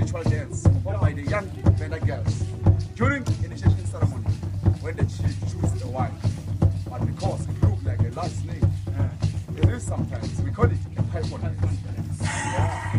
ritual dance performed by the young Venda girls during initiation ceremony when the chief chooses the wife. But because it looks like a last name, it is sometimes, we call it a pipe on dance. Yeah.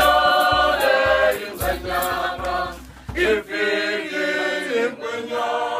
If